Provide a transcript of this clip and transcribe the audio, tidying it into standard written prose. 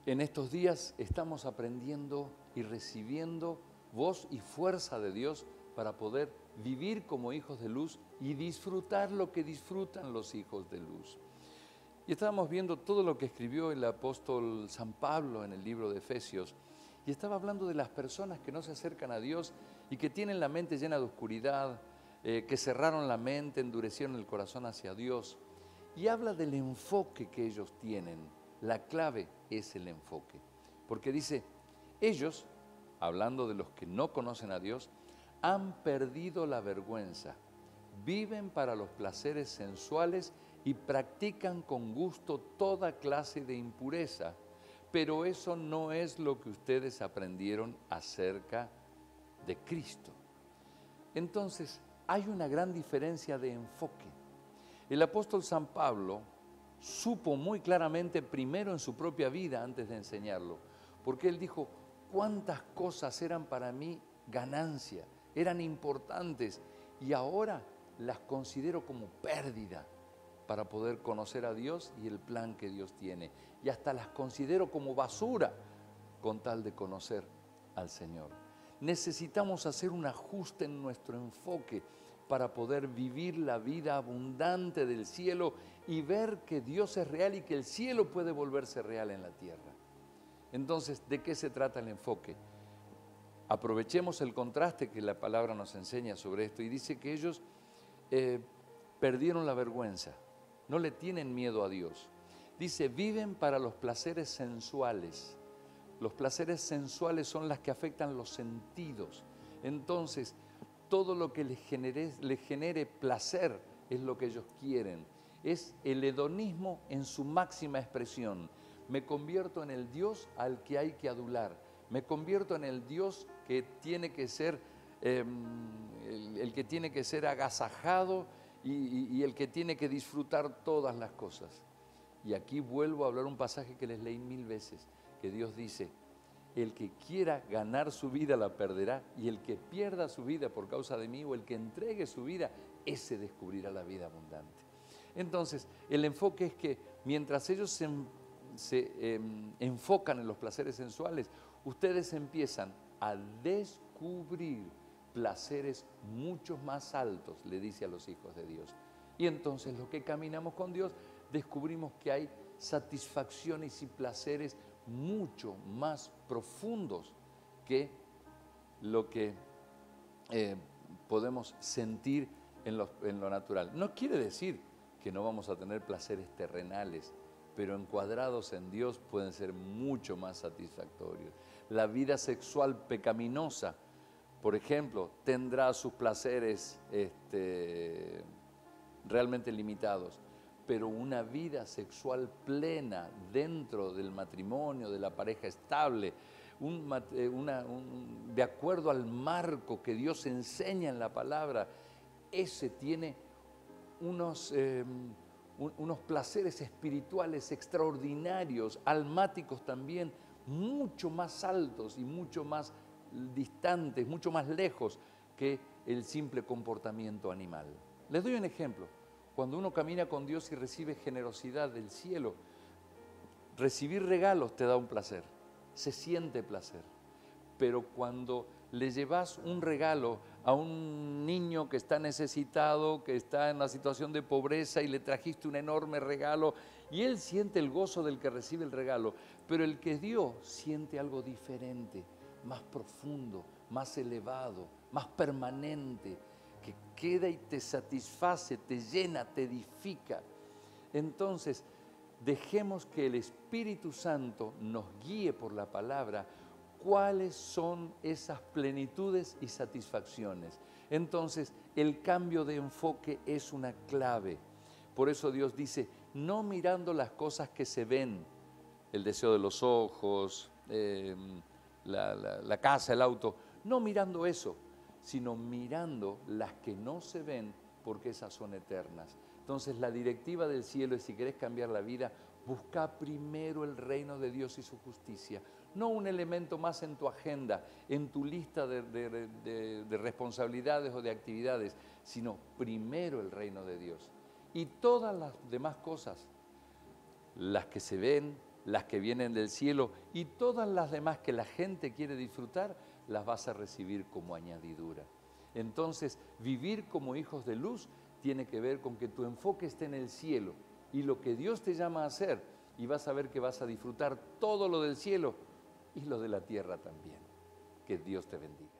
En estos días estamos aprendiendo y recibiendo voz y fuerza de Dios para poder vivir como hijos de luz y disfrutar lo que disfrutan los hijos de luz. Y estábamos viendo todo lo que escribió el apóstol San Pablo en el libro de Efesios, y estaba hablando de las personas que no se acercan a Dios y que tienen la mente llena de oscuridad, que cerraron la mente, endurecieron el corazón hacia Dios. Y habla del enfoque que ellos tienen. La clave es el enfoque. Porque dice, ellos, hablando de los que no conocen a Dios, han perdido la vergüenza, viven para los placeres sensuales y practican con gusto toda clase de impureza. Pero eso no es lo que ustedes aprendieron acerca de Cristo. Entonces, hay una gran diferencia de enfoque. El apóstol San Pablo supo muy claramente, primero en su propia vida antes de enseñarlo, porque él dijo, cuántas cosas eran para mí ganancia, eran importantes, y ahora las considero como pérdida para poder conocer a Dios y el plan que Dios tiene. Y hasta las considero como basura con tal de conocer al Señor. Necesitamos hacer un ajuste en nuestro enfoque para poder vivir la vida abundante del cielo y ver que Dios es real y que el cielo puede volverse real en la tierra. Entonces, ¿de qué se trata el enfoque? Aprovechemos el contraste que la palabra nos enseña sobre esto y dice que ellos perdieron la vergüenza, no le tienen miedo a Dios. Dice, viven para los placeres sensuales. Los placeres sensuales son las que afectan los sentidos. Entonces, todo lo que les genere placer es lo que ellos quieren. Es el hedonismo en su máxima expresión. Me convierto en el Dios al que hay que adular. Me convierto en el Dios que tiene que ser, el que tiene que ser agasajado y el que tiene que disfrutar todas las cosas. Y aquí vuelvo a hablar un pasaje que les leí 1000 veces, que Dios dice, el que quiera ganar su vida la perderá, y el que pierda su vida por causa de mí, o el que entregue su vida, ese descubrirá la vida abundante. Entonces, el enfoque es que mientras ellos se enfocan en los placeres sensuales, ustedes empiezan a descubrir placeres mucho más altos, le dice a los hijos de Dios. Y entonces los que caminamos con Dios descubrimos que hay satisfacciones y placeres mucho más profundos que lo que podemos sentir en lo natural. No quiere decir que no vamos a tener placeres terrenales, pero encuadrados en Dios pueden ser mucho más satisfactorios. La vida sexual pecaminosa, por ejemplo, tendrá sus placeres realmente limitados, pero una vida sexual plena dentro del matrimonio, de la pareja estable, de acuerdo al marco que Dios enseña en la palabra, ese tiene unos placeres espirituales extraordinarios, almáticos también, mucho más altos y mucho más distantes, mucho más lejos que el simple comportamiento animal. Les doy un ejemplo. Cuando uno camina con Dios y recibe generosidad del cielo, recibir regalos te da un placer, se siente placer. Pero cuando le llevas un regalo a un niño que está necesitado, que está en una situación de pobreza y le trajiste un enorme regalo y él siente el gozo del que recibe el regalo, pero el que dio siente algo diferente, más profundo, más elevado, más permanente, que queda y te satisface, te llena, te edifica. Entonces, dejemos que el Espíritu Santo nos guíe por la palabra cuáles son esas plenitudes y satisfacciones. Entonces, el cambio de enfoque es una clave. Por eso Dios dice, no mirando las cosas que se ven, el deseo de los ojos, la casa, el auto, no mirando eso, sino mirando las que no se ven, porque esas son eternas. Entonces, la directiva del cielo es, si querés cambiar la vida, busca primero el reino de Dios y su justicia. No un elemento más en tu agenda, en tu lista de responsabilidades o de actividades, sino primero el reino de Dios. Y todas las demás cosas, las que se ven, las que vienen del cielo y todas las demás que la gente quiere disfrutar, las vas a recibir como añadidura. Entonces, vivir como hijos de luz tiene que ver con que tu enfoque esté en el cielo y lo que Dios te llama a hacer, y vas a ver que vas a disfrutar todo lo del cielo y lo de la tierra también. Que Dios te bendiga.